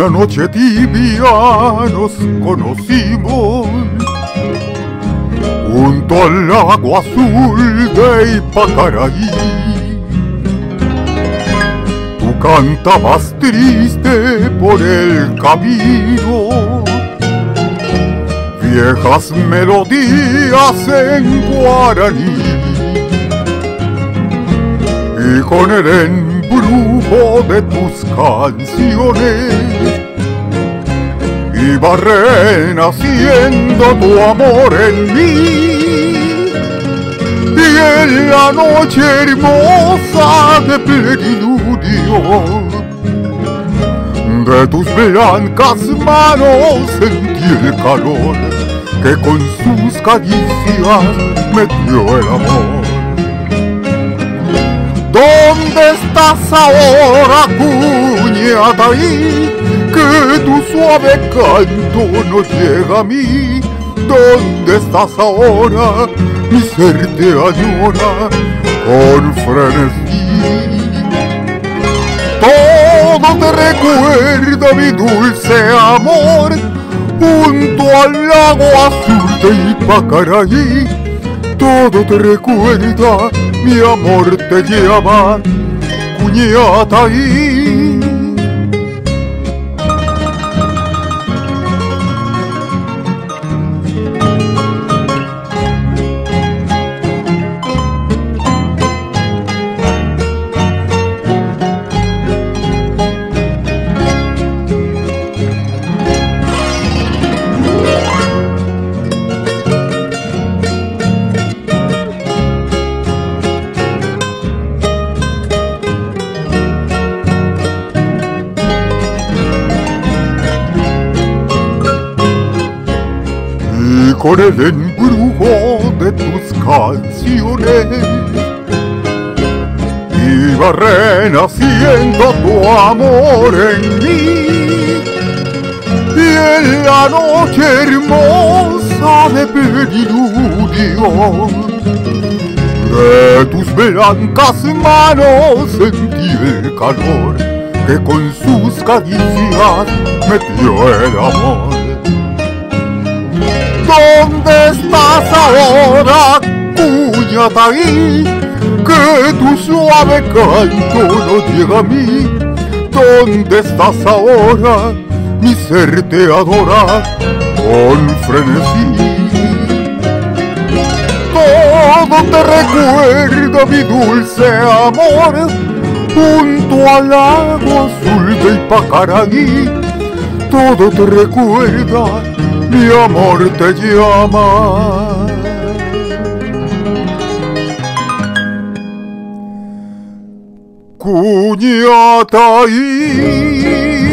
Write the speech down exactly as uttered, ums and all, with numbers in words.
Una noche tibia nos conocimos junto al lago azul de Ipacaraí. Tú cantabas triste por el camino viejas melodías en guaraní, y con el embrujo de tus canciones iba renaciendo tu amor en mí. Y en la noche hermosa de pleniludio de tus blancas manos sentí el calor que con sus caricias me dio el amor. ¿Dónde estás ahora, Cuñataí? Que tu suave canto no llega a mí. ¿Dónde estás ahora? Mi ser te añora con frenesí. Todo te recuerda, mi dulce amor, junto al lago azul de Ipacaraí. Todo te recuerda, mi amor te llama Cuñataí. Con el embrujo de tus canciones iba renaciendo tu amor en mí. Y en la noche hermosa de pleniludio de tus blancas manos sentí el calor que con sus caricias me dio el amor. ¿Dónde estás ahora, Cuñataí? Que tu suave canto no llega a mí. ¿Dónde estás ahora? Mi ser te adora con frenesí. Todo te recuerda, mi dulce amor, junto al lago azul de Ipacaraí. Todo te recuerda, mi amor te llama. Cuñataí.